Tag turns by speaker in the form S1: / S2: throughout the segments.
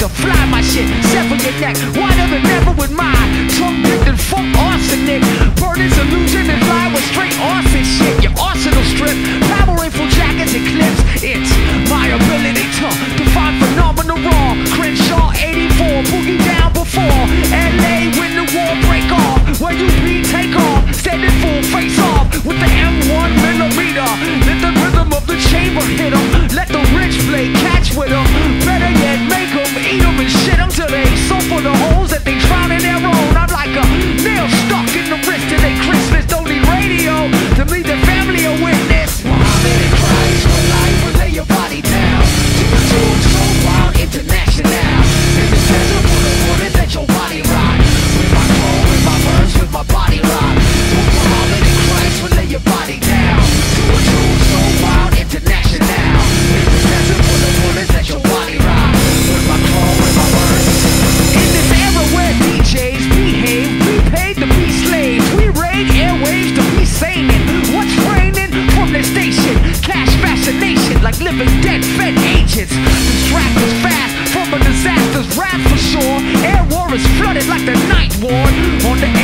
S1: to fly my shit, sever your neck, wider than ever with mine. Tongue dipped in funk arsenic, burning illusion and fly with straight arson shit. Your arsenal strip, power rifle jackets and clips. It's my ability to define phenomenal raw. Crenshaw 84, boogie down before LA when the war break off. When you be take off, standing full face off with the M1 millimeter. Let the rhythm of the chamber hit 'em. Let the rich play catch with 'em. Better yet, make 'em eat 'em and shit 'em till they so full of holes that they drown in their own. I'm like a nail stuck in the wrist till they Christmas. Don't need radio to lead their family a witness. Muhammad and Christ for life will lay your body down. To so wild international. In the desert full of water that your body rock. With my clone, with my verse, with my body rock. Muhammad and Christ will lay your body down. To so wild international. In the desert full of water that your body rock. With my clone, with my verse. In this era where DJs behave, we paid to be slaves. We raid airwaves to be sane. What's raining from the station? Cash fascination like living dead fed agents. Distract us fast from a disaster's wrath for sure. Air war is flooded like the night ward. On the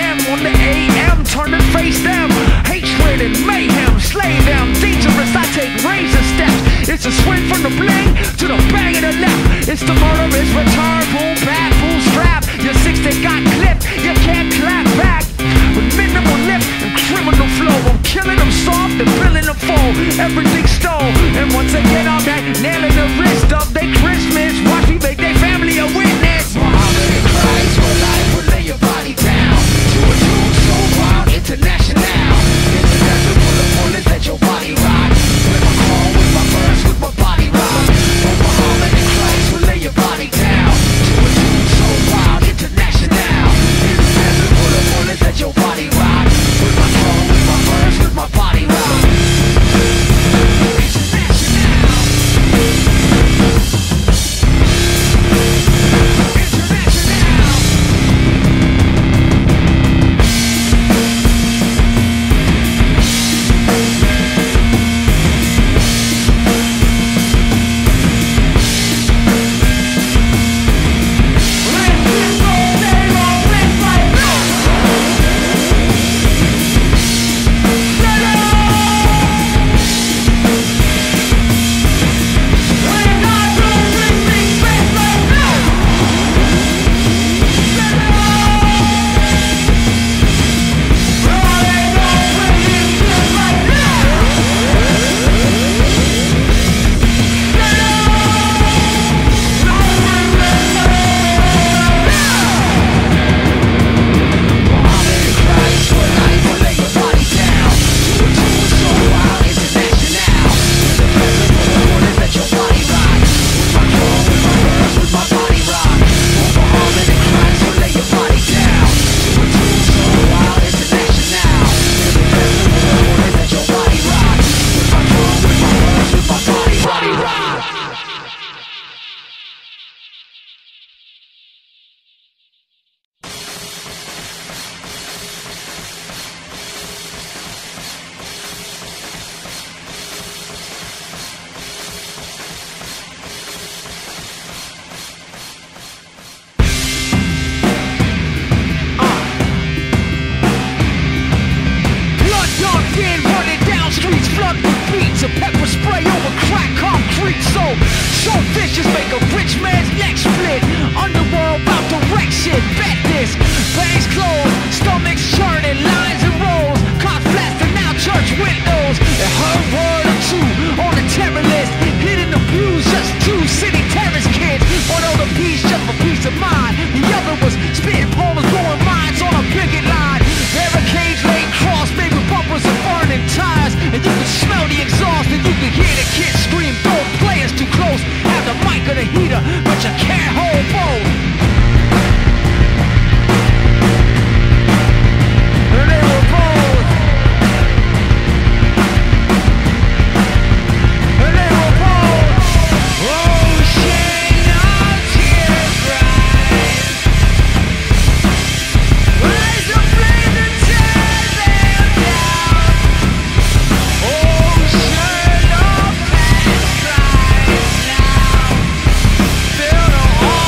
S1: AM, turn and face them. Hatred and mayhem, slay them. Dangerous, I take razor steps. It's a swing from the bling to the bang of the left. It's the murderous return, boom, bad, boom, strap. Your six that got clipped, you can't clap back. With minimal lift and criminal flow, I'm killing them soft and filling them full. Everything stole, and once again I'm back nailing the wrist of their Christmas. Watch me make their family a witness. Muhammad and Christ for life will lay your body down. To a tune so wild international. In the desert full of bullets that your body rock. With my clone, with my verse, with my body rock. Oh, Muhammad and Christ will lay your body down. To a tune so wild international. In the desert full of bullets that your body rock. With my clone, with my verse, with my body rock.
S2: Feel the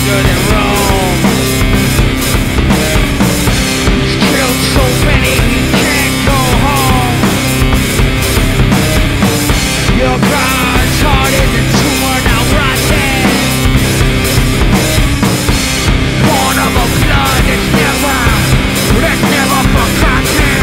S1: longer than Rome. He's killed so many he can't go home. Your God's heart is a tumor now rotten. Born of a blood that's never forgotten.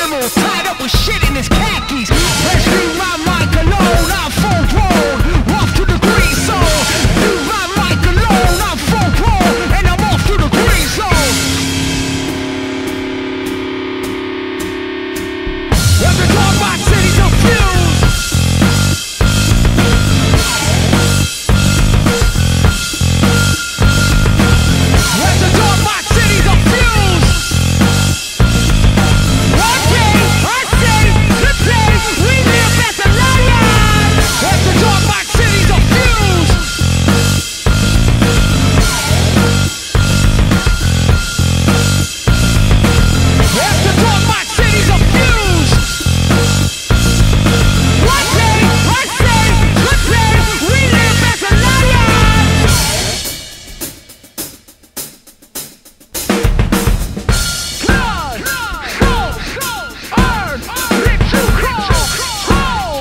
S1: animal, tied up with shit in his khakis. Let's leave my mic alone, I'm full grown, off to the green zone. Leave my mic alone, I'm full grown, and I'm off to the green zone. Every time my city's a fuse. At the door, my city's a fuse. One day, I say, today, we live as a lion. At the door, my city's a fuse. At the door, my city's a fuse. One day, I say, today, we live as a lion. Blood, soul, earth, let you crawl.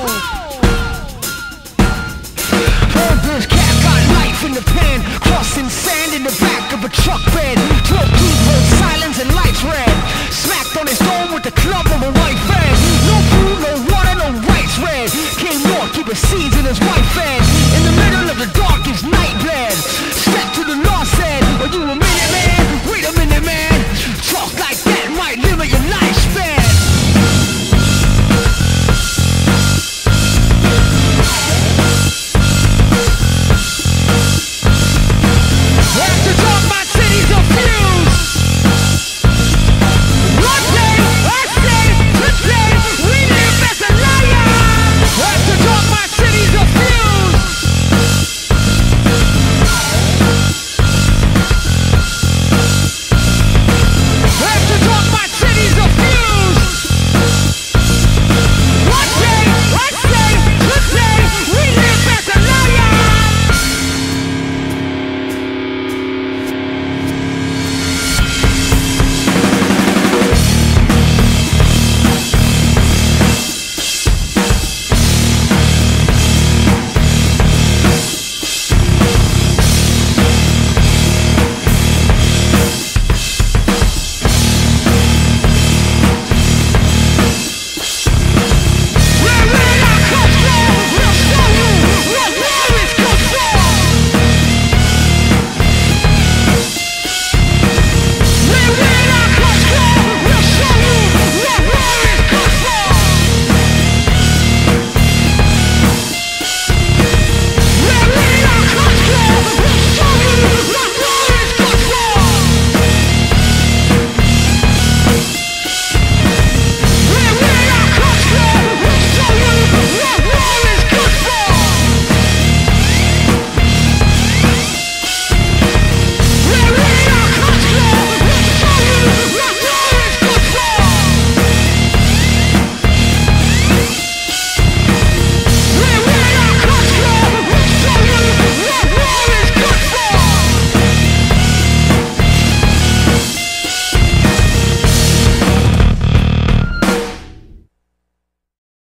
S1: This cat got life in the pan, crossing sand in the back of a truck bed. 12 people, silence and lights red. Smacked on his dome with the club of a white fan. No food, no water, no rights red. Came north, keeping seeds in his white fan. In the middle of the darkest night.